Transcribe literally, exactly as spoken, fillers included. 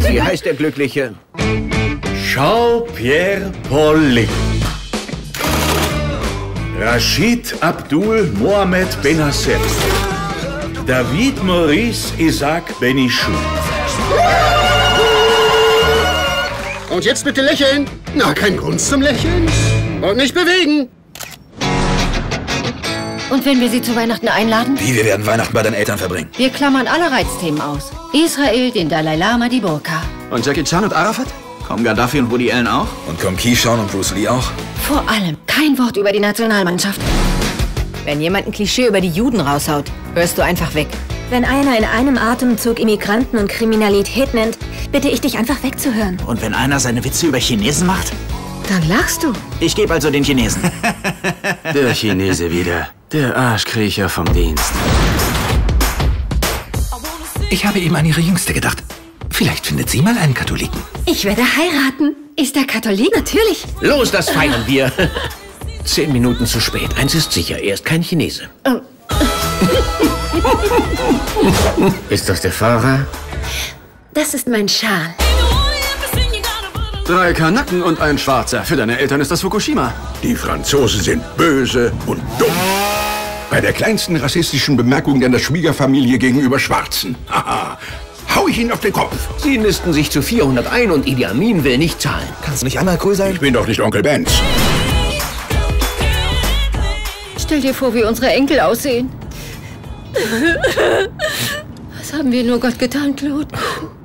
Wie heißt der Glückliche? Jean-Pierre Pauly. Rashid Abdul Mohamed Benasser. David Maurice Isaac Benichou. Und jetzt bitte lächeln. Na, kein Grund zum Lächeln. Und nicht bewegen. Und wenn wir sie zu Weihnachten einladen? Wie, wir werden Weihnachten bei deinen Eltern verbringen? Wir klammern alle Reizthemen aus. Israel, den Dalai Lama, die Burka. Und Jackie Chan und Arafat? Kommen Gaddafi und Woody Allen auch? Und kommen Keyshawn und Bruce Lee auch? Vor allem kein Wort über die Nationalmannschaft. Wenn jemand ein Klischee über die Juden raushaut, hörst du einfach weg. Wenn einer in einem Atemzug Immigranten und Kriminalität nennt, bitte ich dich einfach wegzuhören. Und wenn einer seine Witze über Chinesen macht? Dann lachst du. Ich gebe also den Chinesen. Der Chinese wieder. Der Arschkriecher vom Dienst. Ich habe eben an Ihre Jüngste gedacht. Vielleicht findet sie mal einen Katholiken. Ich werde heiraten. Ist er Katholik? Natürlich. Los, das feiern wir. Zehn Minuten zu spät. Eins ist sicher, er ist kein Chinese. Oh. Ist das der Fahrer? Das ist mein Schal. Drei Kanaken und ein Schwarzer. Für deine Eltern ist das Fukushima. Die Franzosen sind böse und dumm. Bei der kleinsten rassistischen Bemerkung deiner Schwiegerfamilie gegenüber Schwarzen. Haha. Hau ich ihn auf den Kopf. Sie nisten sich zu vierhundert ein und Idi Amin will nicht zahlen. Kannst du nicht einmal cool sein? Ich bin doch nicht Onkel Benz. Stell dir vor, wie unsere Enkel aussehen. Was haben wir nur Gott getan, Claude?